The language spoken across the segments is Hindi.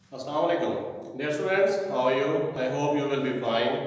Assalamualaikum. Dear students, how are you? I hope you will be fine.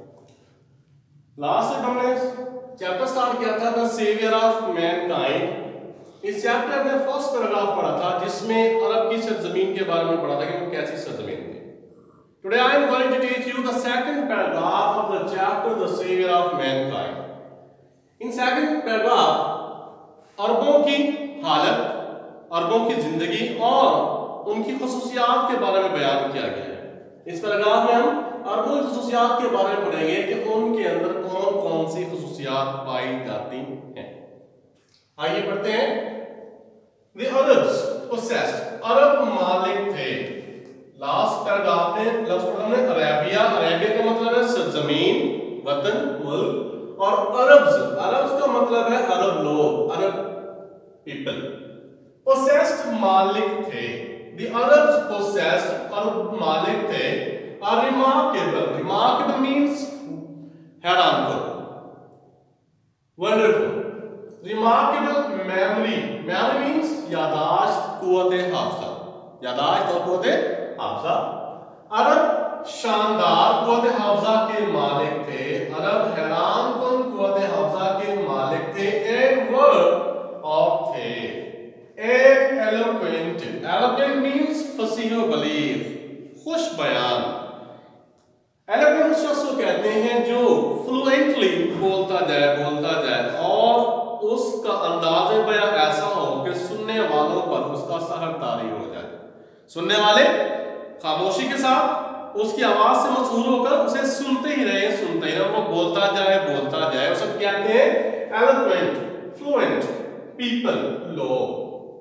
Last तक हमने चैप्टर स्टार्ट किया था द सेवियर ऑफ मैनकाइंड। इस चैप्टर में फर्स्ट पैराग्राफ पढ़ा था जिसमें अरब की सरजमीन के बारे में पढ़ा था कि वो कैसी सरजमीन थी। Today I am going to teach you the second paragraph of the chapter the savior of mankind. In second paragraph अरबों की हालत, अरबों की जिंदगी और उनकी खसूसियात के बारे में बयान किया गया है। इस पैराग्राफ में हम अरबों की खसूसियात के बारे में पढ़ेंगे कि उनके अंदर कौन कौन सी खसूसियात पाई जाती हैं। आइए पढ़ते हैं। The Arabs possessed, अरब मालिक थे। लास्ट पैराग्राफ में लफ्ज पढ़ा हमने अरेबिया, अरेबिया का मतलब है सरजमीन, वतन, मुल्क, और अरब्स, अरब्स का मतलब है अरब लोग, अरब पीपल। possessed मालिक थे। The Arabs possessed, अरब मालिक थे। Are remarkable, remarkable means हैरान कर, wonderful। remarkable memory, memory means यादाश्त, कुव्वत हाफ़िज़ा, यादाश्त और कुव्वत हाफ़िज़ा। अरब शानदार कुव्वत हाफ़िज़ा के मालिक थे, अरब हैरान कुन कुव्वत हाफ़िज़ा के मालिक थे। एक वर्ड और थे, एक eloquent, eloquent means फसीह व बलीग, खुश बयान। एलोक्वेंट उस शख्स को कहते हैं जो फ्लुएंटली बोलता जाए और उसका अंदाज़े बयां ऐसा हो कि सुनने वालों पर उसका सहर तारी हो जाए, सुनने वाले खामोशी के साथ उसकी आवाज से मशहूर होकर उसे सुनते ही रहे, वो बोलता जाए। वो सब कहते हैं एलोक्वेंट, फ्लुएंट पीपल, लोग।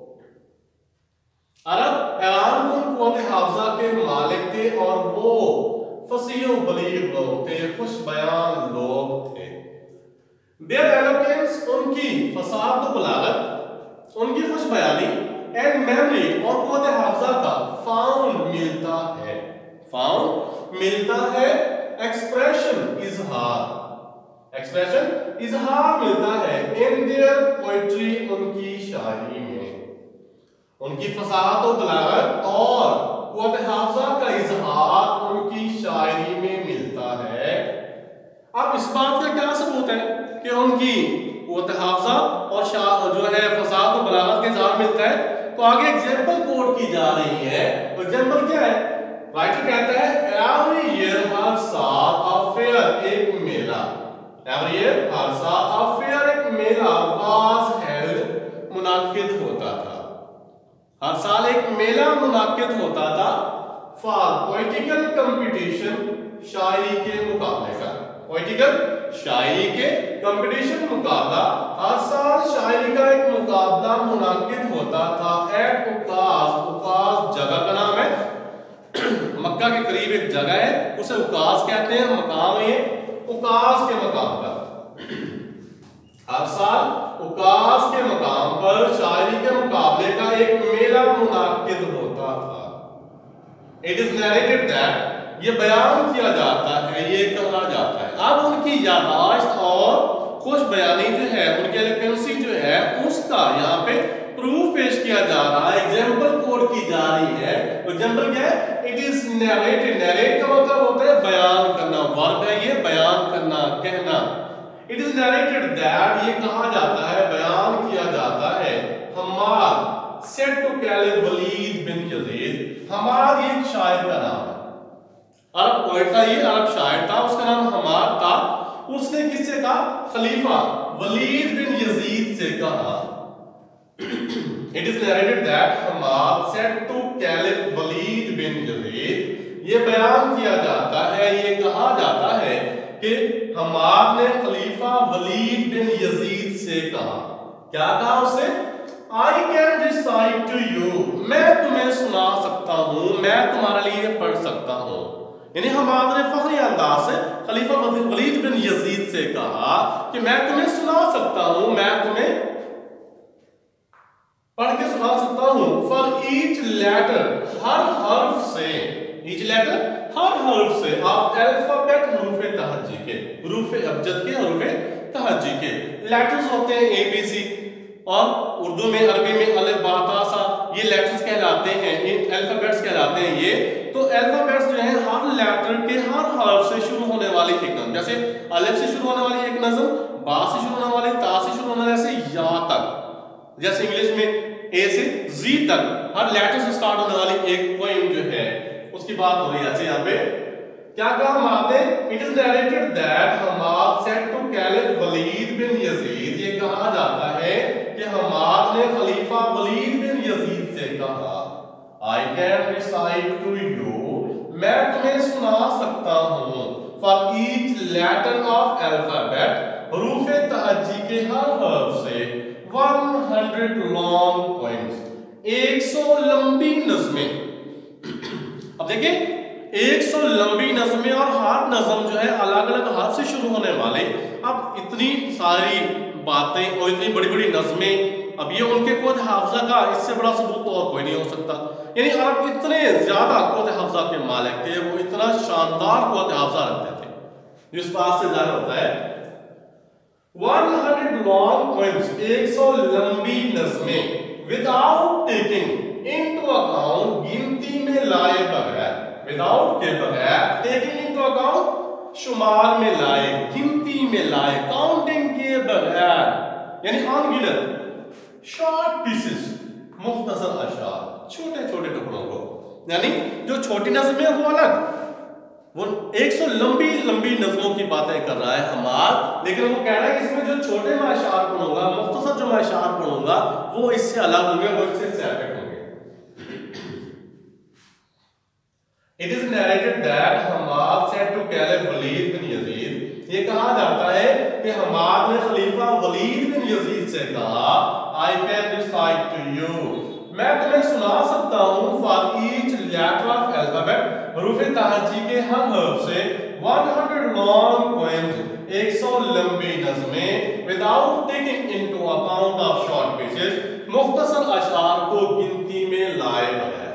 अरब हैरान कुन कुव्वत हाफ़िज़ा के मालिक थे और वो फसीह व बलीग लोग थे, खुश बयान लोग थे। Their eloquence, उनकी फसाद व बलागत, उनकी खुश बयानी, एंड मेमोरी और कुव्वत हाफ़िज़ा का फाउंड मिलता है, फाउंड मिलता है, एक्सप्रेशन इजहार मिलता है इन देयर पोएट्री, उनकी शायरी में। उनकी फसाद व बलागत और कुव्वत हाफ़िज़ा का इजहार उनकी शायरी में मिलता है। अब इस बात का क्या सबूत है कि उनकी कुव्वत हाफ़िज़ा और जो है फसाद व बलागत का इजहार मिलता है? तो आगे एग्जाम्पल कोट की जा रही है। एग्जाम्पल क्या है? राइटर कहता है एवरी ईयर हर साल अ फेयर, एक मेला, एवरी ईयर हर साल अ फेयर, एक मेला वाज हेल्ड, मुनाकिद होता था, हर साल एक मेला मुनाकिद होता था। फॉर पोएटिकल कंपटीशन, शायरी के मुकाबले का, पोएटिकल शायरी के कंपटीशन मुकाबला, हर साल शायरी का एक मुकाबला मुनाकिद होता था। एट उकास, उकास जगह का नाम है, मक्का के करीब एक जगह है उसे उकास कहते हैं, मकाम है उकास के मकाम पर। हर साल उकास के मकाम पर शायरी के मुकाबले का एक मेला मुनाकिद होता था। इट इज नरेटेड दैट, ये बयान किया जाता है, ये कहा जाता है। अब उनकी यादाश्त और खुश बयानी जो है, उनकी एलोक्वेंसी जो है, उसका यहाँ पे प्रूफ पेश किया जा रहा है, एग्जाम्पल कोट की जा रही है। एग्जाम्पल क्या है? इट इज नरेटेड, नरेट का मतलब होता है बयान करना, वर्ब है ये, बयान करना, कहना। इट इज नरेटेड दैट, ये कहा जाता है, बयान किया जाता है। Hammad said to caliph Walid bin Yazid, Hammad ये एक शायर का नाम है, अरब पोएट था ये, अरब शायर था, उसका नाम हमाद था। उसने किससे कहा? खलीफा वलीद बिन यजीद से कहा। It is narrated that Hammad said to caliph Walid bin Yazid, ये बयान किया जाता है, ये कहा जाता है कि हमाद ने खलीफा वलीद बिन यजीद से कहा। क्या कहा उससे? I can recite to you, मैं तुम्हें सुना सकता हूँ, मैं तुम्हारे लिए पढ़ सकता हूँ। यानी हमाद ने फखरी अंदाज से खलीफा वलीद बिन यजीद से कहा कि मैं तुम्हें सुना सकता हूँ, मैं तुम्हें पढ़ के सुना सकता हूँ। फॉर ईच लेटर, हर हर्फ से, ईच लेटर हर हर्फ से, ऑफ अल्फाबेट, हरूफ तहज्जी के, हरूफ अबजद के, हरूफ तहज्जी के। लेटर्स होते हैं ABC, और उर्दू में, अरबी में अलिफ बा ता सा ये लेटर्स कहलाते हैं, अल्फाबेट्स कहलाते हैं ये। तो अल्फाबेट्स जो है हर लेटर के हर हर्फ से शुरू होने वाली एक नज़म, जैसे अलिफ से शुरू होने वाली एक नज़म, बा से शुरू होने वाली, ता से शुरू होने वाली, ऐसे या तक, जैसे इंग्लिश में ए से जी तक हर लेटर से स्टार्ट होने वाली एक पोएम जो है उसकी बात हो रही है। अच्छा यहाँ पे क्या कहा हमारे, it is narrated that Hammad said to caliph Walid bin Yazid, ये कहा जाता है कि हमाद ने खलीफा वलीद बिन यजीद से कहा, I can recite to you, मैं तुम्हें सुना सकता हूँ, for each letter of alphabet, हरूफ तहज्जी के हर हर्फ से 100 लॉन्ग पोएम्स, 100 लंबी नज़में। अब देखिए 100 लंबी नज़में और हर नज़म जो है अलग अलग हर्फ से शुरू होने वाले। अब इतनी सारी बातें और इतनी बड़ी बड़ी नज़में, अब ये उनके क़ुव्वत हाफ़िज़ा का इससे बड़ा सबूत और कोई नहीं हो सकता। यानी अरब इतने ज्यादा क़ुव्वत हाफ़िज़ा के मालिक थे, वो इतना शानदार क़ुव्वत हाफ़िज़ा रखते थे, जिस बात से ज़ाहिर होता है 100 लॉन्ग पोएम्स, 100 लंबी नज़में, विदाउट टेकिंग इनटू अकाउंट, गिनती में लाए बगैर, विदाउट के बगैर, टेकिंग इनटू अकाउंट शुमार में लाए, गिनती में लाए, काउंटिंग के बगैर, यानी अनगिनत शॉर्ट पीसेस, मुख्तसर अशार, छोटे छोटे टुकड़ों को, यानी जो छोटी नज़में वो अलग, वो 100 लंबी लंबी नज़मों की बातें कर रहा है हमाद, लेकिन वो कह रहा है कि इसमें जो छोटे मैं अशार पढ़ूंगा, मुख्तसर जो मैं अशार पढ़ूंगा वो इससे अलग होंगे, वो इससे सेपरेट होंगे। It is narrated that Hammad said to Caliph Walid bin Yazid, ये कहा जाता है कि हमाद ने खलीफा वलीद बिन यजीद से कहा, I can recite to you, मैं तुम्हें सुना सकता हूँ, for each letter of alphabet, हरूफ तहज्जी के हर हर्फ से 100 long poems, 100 लंबी नज़में, without taking into account of short pieces, मुख्तसर अशार को गिनती में लाए बगैर,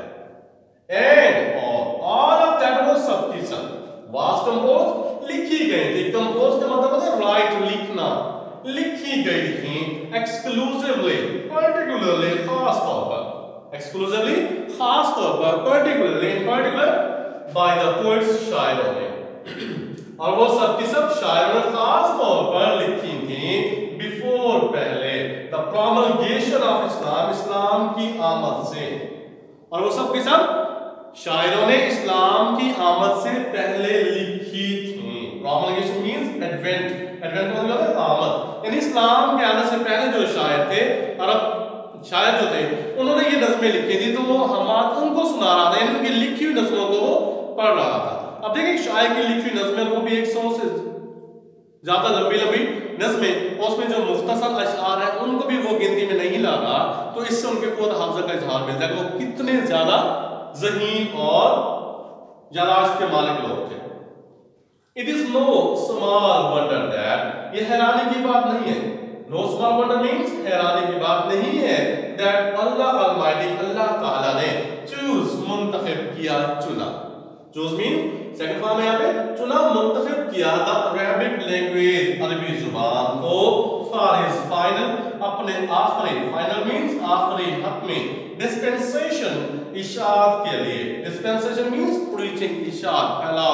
and all of that was सबकी सब was composed, लिखी गई थी, कंपोज का मतलब है राइट, लिखना, लिखी गई थी एक्सक्लूसिवली, पर्टिकुलरली, खास तौर पर, एक्सक्लूसिवली, खास तौर पर, particularly, in particular, by the poets, शायरों ने, और वो सब की सब शायरों ने खास तौर पर लिखी थी, बिफोर, पहले, द प्रोमलगेशन ऑफ इस्लाम, इस्लाम की आमद से, और वो सब की सब शायरों ने इस्लाम की आमद से पहले लिखी थी। प्रोमलगेशन मींस एडवेंट, एडवेंट का मतलब है आमद, यानी इस्लाम के आने से पहले जो शायर थे, अरब शायर जो थे, उन्होंने ये नज़में लिखी थी, तो वो हमाद उनको सुना रहा था, यानी उनकी लिखी हुई नज़मों को वो पढ़ रहा था। अब देखिए शायर की लिखी हुई नज़में, वो भी 100 से ज्यादा लंबी लंबी नज़में, और उसमें जो मुख्तसर अशआर है उनको भी वो गिनती में नहीं ला रहा, तो इससे उनके क़ुव्वत हाफ़िज़ा का इज़हार मिलता है कि वो कितने ज्यादा ज़हीन और यादाश्त के मालिक लोग थे। It is no small wonder that, ये हैरानी की बात नहीं है, नो स्मॉल वंडर मींस हैरानी की बात नहीं है, दैट अल्लाह अलमाइटी, अल्लाह ताला ने चूज, मुंतखब किया, चुना, चूज मीन सेकंड फॉर्म है यहाँ पे, चुना, मुंतखब किया, द अरबिक लैंग्वेज, अरबी जुबान को, फॉर हिज फाइनल, अपने आखिरी, फाइनल मींस आखिरी, हतमी, डिस्पेंसेशन, इशाअत के लिए, डिस्पेंसेशन मींस प्रीचिंग, इशाअत, फैलाओ,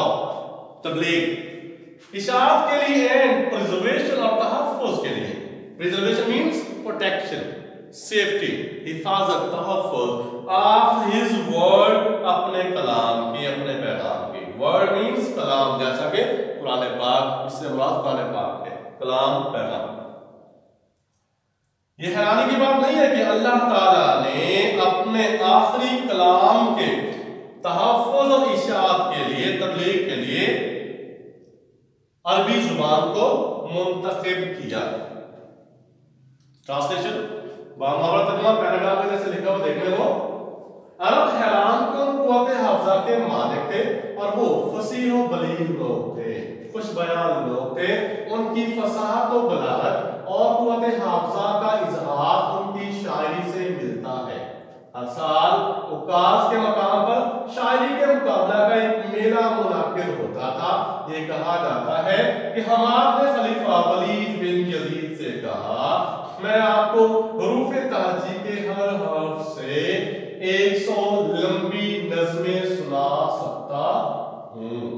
तबलीग, इशाअत के लिए, एंड प्रिजर्वेशन और तहफ़्फ़ुज़ के लिए, प्रिजर्वेशन मींस प्रोटेक्शन, सेफ्टी, हिफाजत, तहफ़्फ़ुज़ ऑफ हिज वर्ड, अपने कलाम की, अपने पैगाम की, वर्ड मींस कलाम, जैसा कि कुरान पाक, इससे मुराद कुरान पाक है, कलाम, पैगाम। ये हैरानी की बात नहीं है कि अल्लाह ताला ने अपने आखिरी कलाम के तहफ़्फ़ुज़ और इशाअत के लिए, तबलीग के लिए अरबी जुबान को मुंतखब किया। ट्रांसलेशन, बामुहावरा तर्जुमा, पैराग्राफ में जैसे लिखा हुआ देखने को, अरब हैरान कन क़ुव्वत हाफ़िज़ा के मालिक थे, और वो फसीह व बलीग लोग थे, खुश बयान लोग थे, उनकी फसाहत व बलागत और क़ुव्वत हाफ़िज़ा का इज़हार उनकी शायरी से मिलता है। हर साल उकास के मकाम पर शायरी के मुकाबला का एक मेला मुनाकिद होता था। ये कहा जाता है कि हमाद ने खलीफा वलीद बिन यजीद से कहा, मैं आपको हरूफ तहजी के हर हर्फ से 100 लंबी नज़में सुना सकता हूं।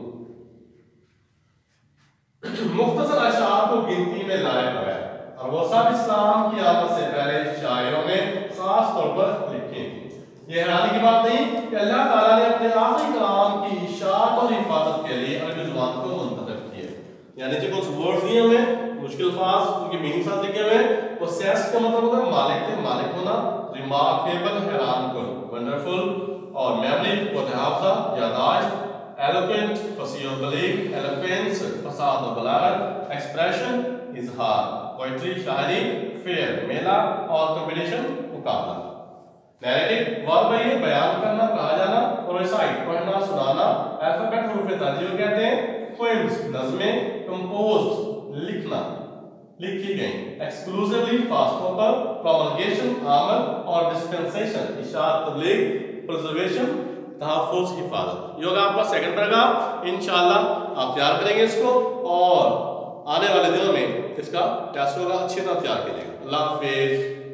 मुख्तसर अशार को गिनती में लाए हुए और वो सब इस्लाम की आमद से पहले शायरों ने खास तौर पर लिखे थे। ये हैरानी की बात नहीं कि अल्लाह ताला ने अपने आखिरी कलाम की इशाअत और हिफाजत के लिए अरबी जुबान को मुंतखब किया, यानी जो कुछ वर्ड्स दिए हुए मुश्किल अल्फाज उनके मीनिंग साथ लिखे हुए वो सेस का मतलब होता है मालिक थे, मालिक होना, रिमार्केबल हैरान कुन, वंडरफुल, और मेमोरी हाफजा यादाश्त, एलोक्वेंट फसीह और बलीग, एलोक्वेंस फसाद और बलागत, एक्सप्रेशन इजहार, पोएट्री शायरी, फेयर मेला और कॉम्पिटिशन मुकाबला। नैरेटिव वर्ब है ये बयान करना, कहा जाना, और रिसाइट पढ़ना सुनाना। अल्फाबेट हरूफ ताजी कहते हैं। पोएम्स नज़में, कंपोज्ड लिखना, लिखी गई। एक्सक्लूसिवली खास तौर पर, प्रोमलगेशन आमद, और डिस्पेंसेशन इशाअत तबलीग, प्रिजर्वेशन तहफ़्फ़ुज़ हिफाजत। ये होगा आपका सेकंड पैराग्राफ। इंशाअल्लाह आप तैयार करेंगे इसको और आने वाले दिनों में इसका टेस्ट होगा, अच्छी तरह तैयार कीजिएगा। अल्लाह हाफिज़।